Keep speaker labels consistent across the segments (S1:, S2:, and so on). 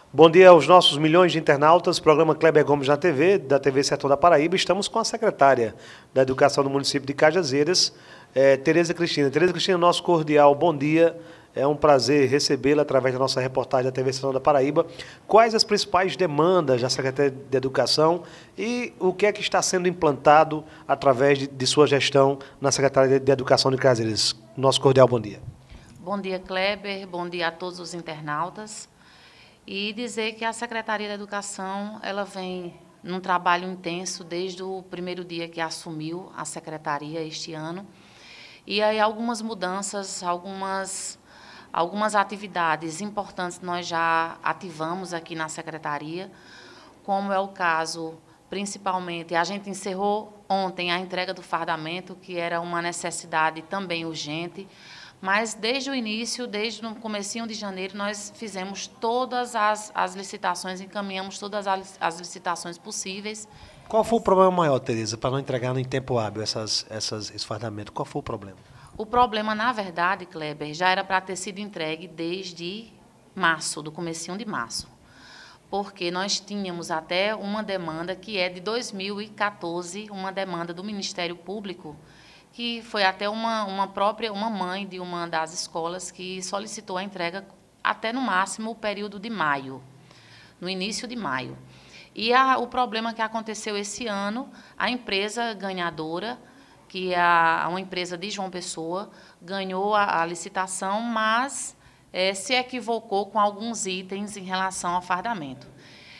S1: Bom dia aos nossos milhões de internautas, programa Kleber Gomes na TV, da TV Sertão da Paraíba. Estamos com a secretária da Educação do município de Cajazeiras, Tereza Cristina. Tereza Cristina, nosso cordial bom dia. É um prazer recebê-la através da nossa reportagem da TV Sertão da Paraíba. Quais as principais demandas da Secretaria de Educação e o que é que está sendo implantado através de sua gestão na Secretaria de Educação de Cajazeiras? Nosso cordial bom dia.
S2: Bom dia, Kleber. Bom dia a todos os internautas. E dizer que a Secretaria da Educação ela vem num trabalho intenso desde o primeiro dia que assumiu a Secretaria este ano. E aí algumas mudanças, algumas atividades importantes nós já ativamos aqui na Secretaria, como é o caso, principalmente, a gente encerrou ontem a entrega do fardamento, que era uma necessidade também urgente, mas desde o início, desde o comecinho de janeiro, nós fizemos todas as licitações, encaminhamos todas as licitações possíveis.
S1: Qual foi o problema maior, Tereza, para não entregar em tempo hábil esse fardamento? Qual foi o problema?
S2: O problema, na verdade, Kleber, já era para ter sido entregue desde março, do comecinho de março, porque nós tínhamos até uma demanda que é de 2014, uma demanda do Ministério Público, que foi até uma mãe de uma das escolas que solicitou a entrega até, no máximo, o período de maio, no início de maio. E o problema que aconteceu esse ano, a empresa ganhadora, que é uma empresa de João Pessoa, ganhou a licitação, mas se equivocou com alguns itens em relação ao fardamento.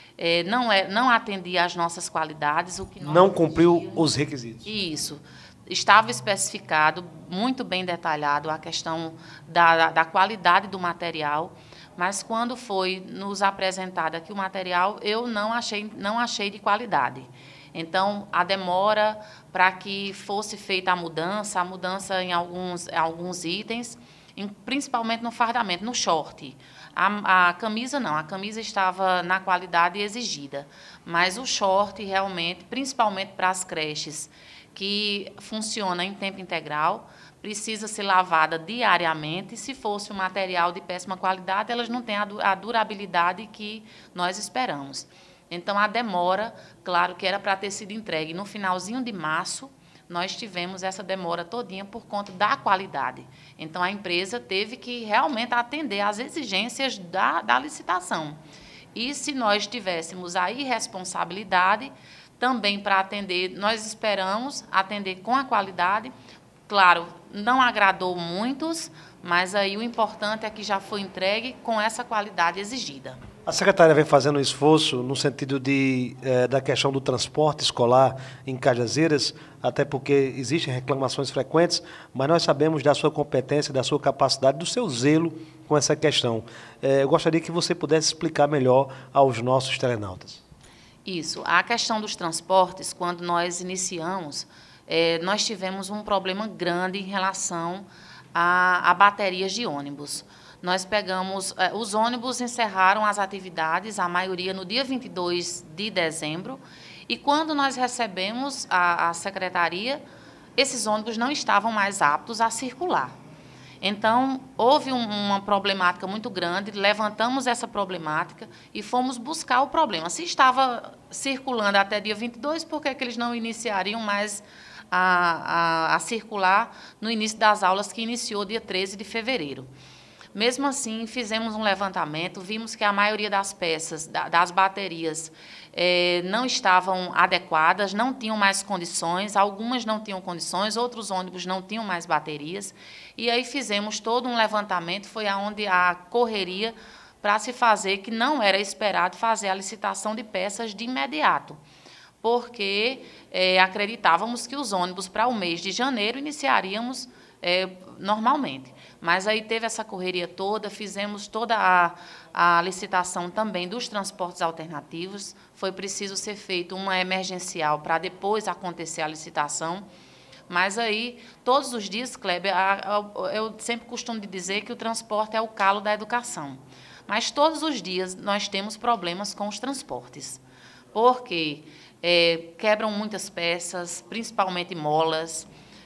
S2: Não atendia às nossas qualidades.
S1: Não cumpriu os requisitos.
S2: Isso. Estava especificado, muito bem detalhado, a questão da qualidade do material, mas quando foi nos apresentado aqui o material, eu não achei de qualidade. Então, a demora para que fosse feita a mudança em alguns itens, principalmente no fardamento, no short. A camisa não, a camisa estava na qualidade exigida, mas o short realmente, principalmente para as creches, que funciona em tempo integral, precisa ser lavada diariamente. Se fosse um material de péssima qualidade, elas não têm a durabilidade que nós esperamos. Então, a demora, claro que era para ter sido entregue no finalzinho de março, nós tivemos essa demora todinha por conta da qualidade. Então, a empresa teve que realmente atender às exigências da licitação. E se nós tivéssemos a irresponsabilidade, também para atender, nós esperamos atender com a qualidade. Claro, não agradou muitos, mas aí o importante é que já foi entregue com essa qualidade exigida.
S1: A secretária vem fazendo um esforço no sentido da questão do transporte escolar em Cajazeiras, até porque existem reclamações frequentes, mas nós sabemos da sua competência, da sua capacidade, do seu zelo com essa questão. Eu gostaria que você pudesse explicar melhor aos nossos telenautas.
S2: Isso. A questão dos transportes, quando nós iniciamos, nós tivemos um problema grande em relação a baterias de ônibus. Nós pegamos, os ônibus encerraram as atividades, a maioria no dia 22 de dezembro, e quando nós recebemos a secretaria, esses ônibus não estavam mais aptos a circular. Então, houve uma problemática muito grande, levantamos essa problemática e fomos buscar o problema. Se estava circulando até dia 22, por que eles não iniciariam mais a circular no início das aulas, que iniciou dia 13 de fevereiro? Mesmo assim, fizemos um levantamento, vimos que a maioria das peças, das baterias, não estavam adequadas, não tinham mais condições, algumas não tinham condições, outros ônibus não tinham mais baterias, e aí fizemos todo um levantamento, foi aonde a correria para se fazer, que não era esperado fazer a licitação de peças de imediato, porque acreditávamos que os ônibus para o mês de janeiro iniciaríamos normalmente. Mas aí teve essa correria toda, fizemos toda a licitação também dos transportes alternativos, foi preciso ser feito uma emergencial para depois acontecer a licitação, mas aí, todos os dias, Kleber, eu sempre costumo dizer que o transporte é o calo da educação, mas todos os dias nós temos problemas com os transportes, porque quebram muitas peças, principalmente molas,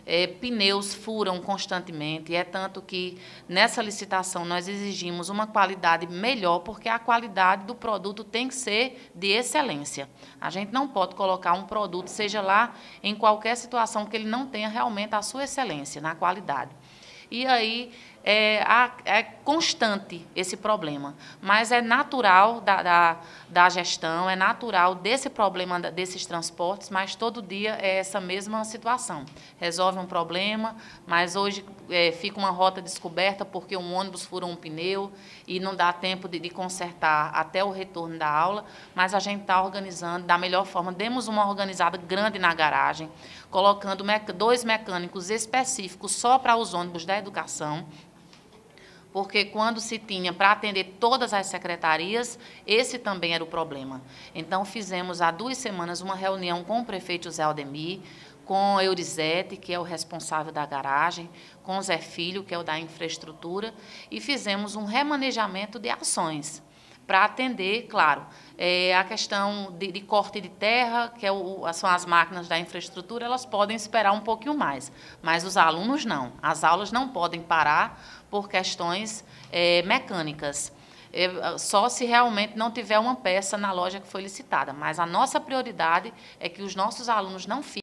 S2: pneus furam constantemente, é tanto que nessa licitação nós exigimos uma qualidade melhor, porque a qualidade do produto tem que ser de excelência. A gente não pode colocar um produto, seja lá em qualquer situação, que ele não tenha realmente a sua excelência na qualidade. E aí é constante esse problema, mas é natural da gestão, é natural desse problema desses transportes, mas todo dia é essa mesma situação. Resolve um problema, mas hoje fica uma rota descoberta porque um ônibus furou um pneu e não dá tempo de consertar até o retorno da aula, mas a gente está organizando da melhor forma. Demos uma organizada grande na garagem, colocando 2 mecânicos específicos só para os ônibus da educação, porque quando se tinha para atender todas as secretarias, esse também era o problema. Então, fizemos há 2 semanas uma reunião com o prefeito José Aldemir, com Eurizete, que é o responsável da garagem, com o Zé Filho, que é o da infraestrutura, e fizemos um remanejamento de ações para atender, claro, a questão de corte de terra, que são as máquinas da infraestrutura, elas podem esperar um pouquinho mais, mas os alunos não. As aulas não podem parar por questões mecânicas, só se realmente não tiver uma peça na loja que foi licitada. Mas a nossa prioridade é que os nossos alunos não fiquem